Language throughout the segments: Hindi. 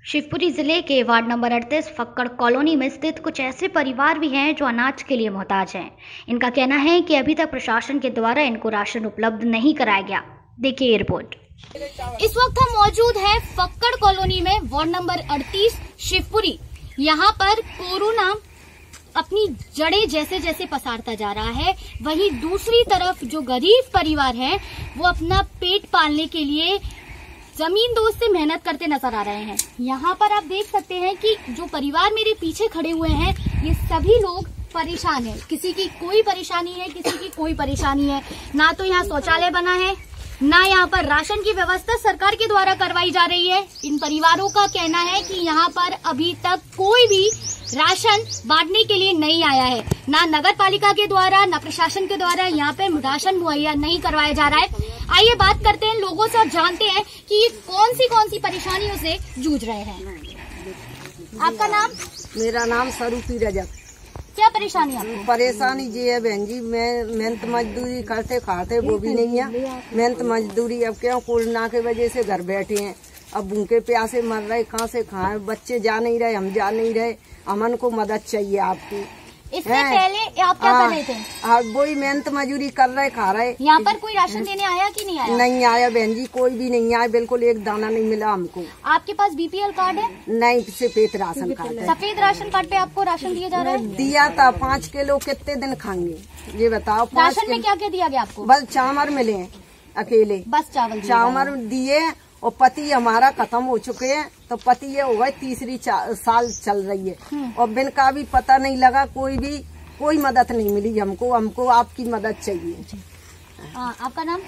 शिवपुरी जिले के वार्ड नंबर 38 फक्कड़ कॉलोनी में स्थित कुछ ऐसे परिवार भी हैं जो अनाज के लिए मोहताज हैं। इनका कहना है कि अभी तक प्रशासन के द्वारा इनको राशन उपलब्ध नहीं कराया गया। देखिए ये रिपोर्ट। इस वक्त हम मौजूद हैं फक्कड़ कॉलोनी में, वार्ड नंबर 38 शिवपुरी। यहाँ पर कोरोना अपनी जड़ें जैसे जैसे पसारता जा रहा है, वहीं दूसरी तरफ जो गरीब परिवार हैं वो अपना पेट पालने के लिए जमीन दोस्त से मेहनत करते नजर आ रहे हैं। यहाँ पर आप देख सकते हैं कि जो परिवार मेरे पीछे खड़े हुए हैं ये सभी लोग परेशान हैं। किसी की कोई परेशानी है, किसी की कोई परेशानी है। ना तो यहाँ शौचालय बना है, ना यहाँ पर राशन की व्यवस्था सरकार के द्वारा करवाई जा रही है। इन परिवारों का कहना है कि यहाँ पर अभी तक कोई भी राशन बांटने के लिए नहीं आया है। ना नगर पालिका के द्वारा, ना प्रशासन के द्वारा यहाँ पे राशन मुहैया नहीं करवाया जा रहा है। आइए बात करते हैं लोगों से और जानते हैं कि ये कौन सी परेशानियों से जूझ रहे हैं। आपका नाम? मेरा नाम स्वरूपी रजक। क्या परेशानी है आपको? परेशानी ये है बहन जी, मैं मेहनत मजदूरी करते खाते वो भी नहीं है। मेहनत मजदूरी अब क्या, कोरोना की वजह से घर बैठे हैं, अब भूखे प्यासे मर रहे, कहाँ से खाएं। बच्चे जा नहीं रहे, हम जा नहीं रहे, अमन को मदद चाहिए आपकी। इससे पहले आप क्या कर रहे थे? वही मेहनत मजदूरी कर रहे, खा रहे। यहाँ पर कोई राशन देने आया कि नहीं आया? नहीं आया बहन जी, कोई भी नहीं आया, बिल्कुल एक दाना नहीं मिला हमको। आपके पास बीपीएल कार्ड है? नहीं, सफेद राशन कार्ड है। सफेद राशन कार्ड पे आपको राशन दिया जा रहा है? दिया था 5 किलो, कितने दिन खाएंगे ये बताओ। राशन में क्या क्या दिया गया आपको? बस चावल मिले हैं अकेले, बस चावल दिए। और पति हमारा खत्म हो चुके हैं, तो पति ये हो गए तीसरी साल चल रही है और बिन का भी पता नहीं लगा, कोई मदद नहीं मिली हमको आपकी मदद चाहिए। आपका नाम?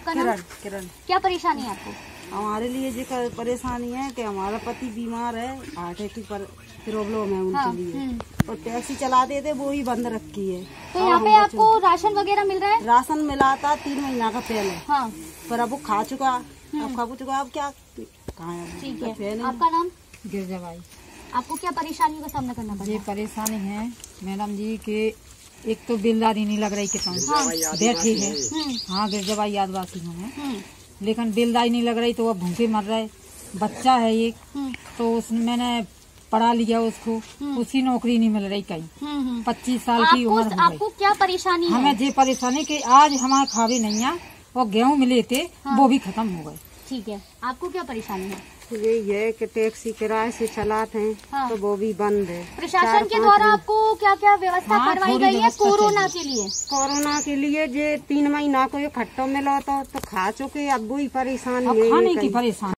किरण। क्या परेशानी है आपको? हमारे लिए जो परेशानी है कि हमारा पति बीमार है, हार्ट अटैक पर प्रॉब्लम है उनके लिए, और टैक्सी चलाते थे वो ही बंद रखी है। तो यहाँ पे आपको राशन वगैरह मिल रहा है? राशन मिला था 3 महीना का पहले। हाँ। पर अब वो खा चुका, अब खा चुका, अब क्या कहाँ है। ठीक है। आपका नाम? गिरजाबाई। आपको क्या परेशानियों का सामना करना पड़ा? ये परेशानी है मैडम जी के एक तो बिलदारी नहीं लग रही किसान बैठी है। हाँ, गिरजाबाई आदिवासी हूँ, लेकिन बिलदारी नहीं लग रही तो अब भूखे मर रहे। बच्चा है एक, तो उसने मैंने पढ़ा लिया उसको, उसकी नौकरी नहीं मिल रही कहीं। 25 साल की उम्र हो गई। आपको क्या परेशानी है? हमें ये परेशानी कि आज हमारे खावे नहीं है और गेहूँ मिले थे वो भी खत्म हो गए। ठीक है। आपको क्या परेशानी है? यही है कि टैक्सी किराए से चलाते हैं, तो वो भी बंद है। प्रशासन के द्वारा आपको क्या क्या व्यवस्था करवाई गई है कोरोना के लिए? कोरोना के लिए जो 3 महीना को ये खट्टो मिला था तो खा चुके, अब वही परेशानी है। खाने की परेशानी।